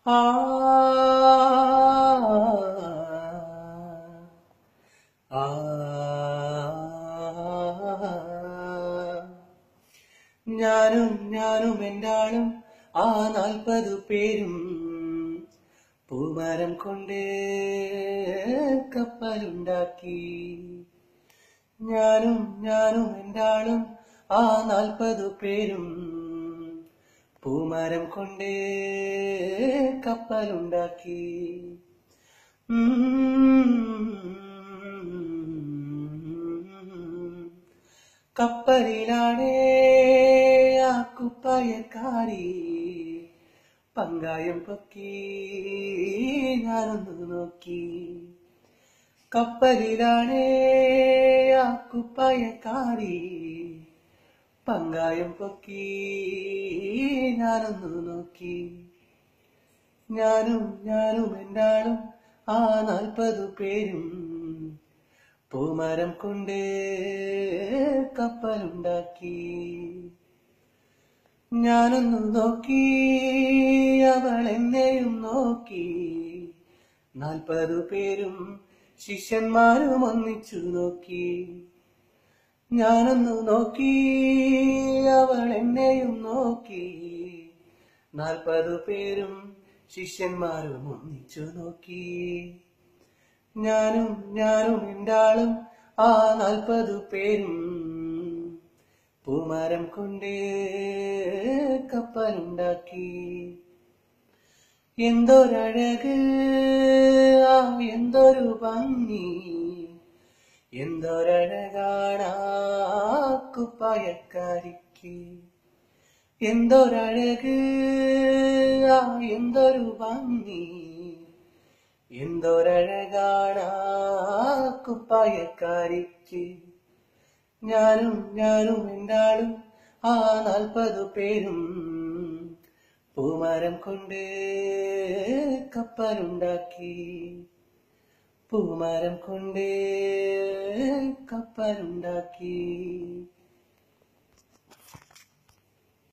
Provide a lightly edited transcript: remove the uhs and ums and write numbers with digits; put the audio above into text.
ആ ആ ഞാനും എന്റാളും ആ 40 പേരും പൂമരം കൊണ്ട് കപ്പലുണ്ടാക്കി. ഞാനും എന്റാളും ആ 40 പേരും പൂമരം കൊണ്ട് കപ്പലുണ്ടാക്കി. കപ്പലിലാണേ ആ കുപ്പായക്കാരി പങ്കായം പൊക്കി ഞാനൊന്നു നോക്കി. കപ്പലിലാണേ ആ കുപ്പായക്കാരി പങ്കായം പൊക്കി ഞാനൊന്നു നോക്കി. ഞാനും എന്റാളും ആ 40 പേരും പൂമരം കൊണ്ട് കപ്പലുണ്ടാക്കി. ഞാനൊന്നു നോക്കി, അവൾ എന്നെയും നോക്കി. 40 പേരും ശിഷ്യന്മാരും ഒന്നിച്ചു നോക്കി. ഞാനൊന്നു നോക്കി, അവൾ എന്നെയും നോക്കി. 40 പേരും ശിഷ്യന്മാരും ഒന്നിച്ചു നോക്കി. ഞാനും എന്റാളും ആ 40 പേരും പൂമരം കൊണ്ട് കപ്പലുണ്ടാക്കി. എന്തൊരഴക്, ആ എന്തൊരു ഭംഗി, എന്തൊരഴകാണ് കുപ്പായക്കാരിക്ക്. എന്തൊരഴക്, ആ എന്തൊരു ഭംഗി, എന്തൊരഴകാണ് കുപ്പായക്കാരിക്ക്. ഞാനും എന്റാളും ആ 40 പേരും പൂമരം കൊണ്ട് കപ്പലുണ്ടാക്കി. പൂമരം കൊണ്ട് കപ്പലുണ്ടാക്കി.